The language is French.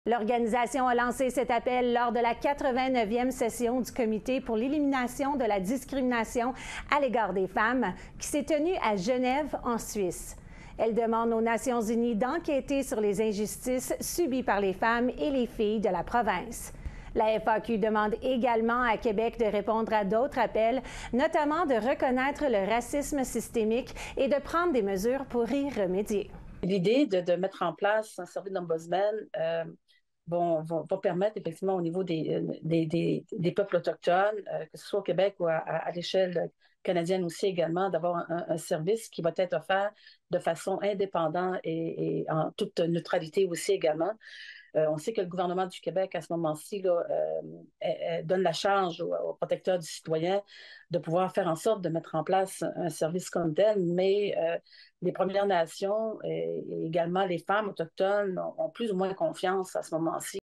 L'organisation a lancé cet appel lors de la 89e session du Comité pour l'élimination de la discrimination à l'égard des femmes qui s'est tenue à Genève, en Suisse. Elle demande aux Nations unies d'enquêter sur les injustices subies par les femmes et les filles de la province. La FAQ demande également à Québec de répondre à d'autres appels, notamment de reconnaître le racisme systémique et de prendre des mesures pour y remédier. L'idée de mettre en place un service d'ombudsman va permettre effectivement au niveau des peuples autochtones, que ce soit au Québec ou à l'échelle canadienne aussi également, d'avoir un service qui va être offert de façon indépendante et en toute neutralité aussi également. On sait que le gouvernement du Québec, à ce moment-ci, donne la charge aux protecteurs du citoyen de pouvoir faire en sorte de mettre en place un service comme tel, mais les Premières Nations et également les femmes autochtones ont plus ou moins confiance à ce moment-ci.